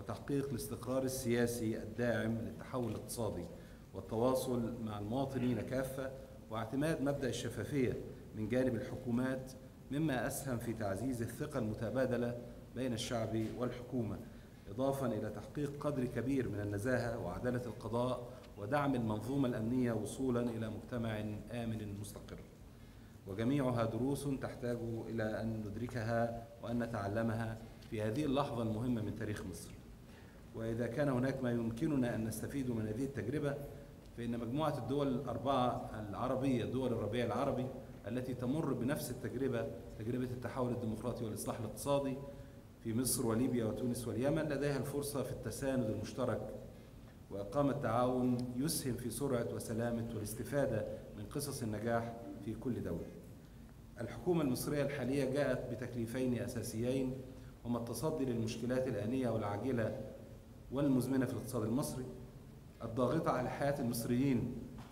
وتحقيق الاستقرار السياسي الداعم للتحول الاقتصادي والتواصل مع المواطنين كافة، واعتماد مبدأ الشفافية من جانب الحكومات، مما أسهم في تعزيز الثقة المتبادلة بين الشعب والحكومة، إضافة إلى تحقيق قدر كبير من النزاهة وعدالة القضاء ودعم المنظومة الأمنية وصولاً إلى مجتمع آمن مستقر. وجميعها دروس تحتاج إلى أن ندركها وأن نتعلمها في هذه اللحظة المهمة من تاريخ مصر. وإذا كان هناك ما يمكننا أن نستفيد من هذه التجربة، فإن مجموعة الدول الأربعة العربية، دول الربيع العربي التي تمر بنفس التجربة، تجربة التحول الديمقراطي والإصلاح الاقتصادي في مصر وليبيا وتونس واليمن، لديها الفرصة في التساند المشترك وإقامة تعاون يسهم في سرعة وسلامة والاستفادة من قصص النجاح في كل دولة. الحكومة المصرية الحالية جاءت بتكليفين أساسيين، هما التصدي للمشكلات الآنية والعاجلة والمزمنة في الاقتصاد المصري الضاغطة على حياة المصريين،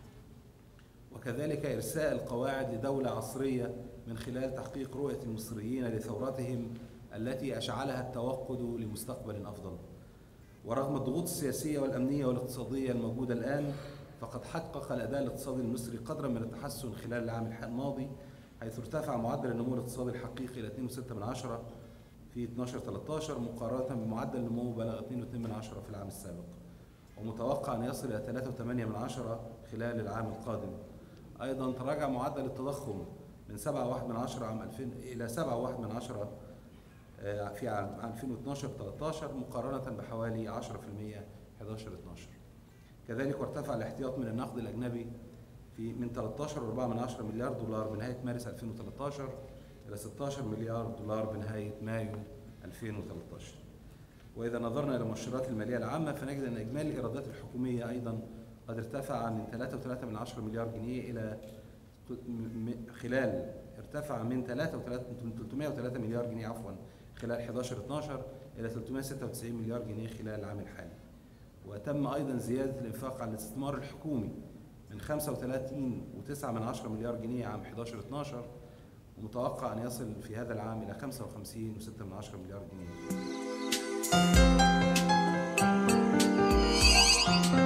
وكذلك إرساء القواعد لدولة عصرية من خلال تحقيق رؤية المصريين لثوراتهم التي أشعلها التوقد لمستقبل أفضل. ورغم الضغوط السياسية والأمنية والاقتصادية الموجودة الآن، فقد حقق الأداء الاقتصادي المصري قدرا من التحسن خلال العام الماضي، حيث ارتفع معدل النمو الاقتصادي الحقيقي إلى 2.6% في 12/13 مقارنة بمعدل نمو بلغ 2.2% في العام السابق، ومتوقع أن يصل إلى 3.8% خلال العام القادم. أيضا تراجع معدل التضخم من 7.1% عام 2000 إلى 7.1% في عام 2012-13 مقارنة بحوالي 10% 11-12. كذلك ارتفع الاحتياط من النقد الأجنبي من 13.4 مليار دولار بنهاية مارس 2013 إلى 16 مليار دولار بنهاية مايو 2013. وإذا نظرنا إلى المؤشرات المالية العامة، فنجد أن إجمالي الإيرادات الحكومية أيضا قد ارتفع من 3.3 مليار جنيه إلى ارتفع من 303 مليار جنيه خلال 11-12 إلى 396 مليار جنيه خلال العام الحالي. وتم أيضا زيادة الإنفاق على الاستثمار الحكومي من 35.9 مليار جنيه عام 11-12، ومتوقع أن يصل في هذا العام إلى 55.6 مليار جنيه.